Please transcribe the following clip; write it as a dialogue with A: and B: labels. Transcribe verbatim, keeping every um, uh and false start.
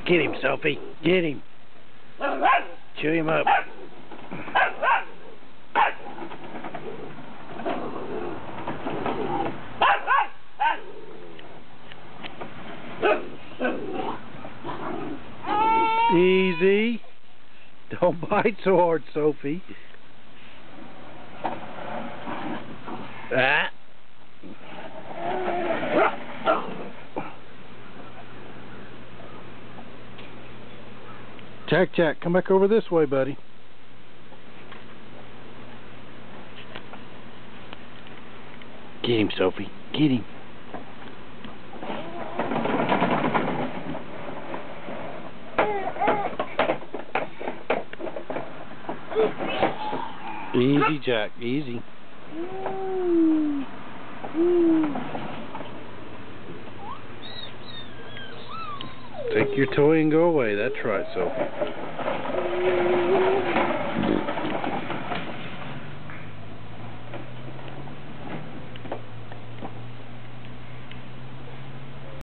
A: Get him, Sophie. Get him. Chew him up. Easy. Don't bite so hard, Sophie. Ah. Jack, Jack, come back over this way, buddy. Get him, Sophie. Get him. Easy, Jack. Easy. Take your toy and go away. That's right, Sophie.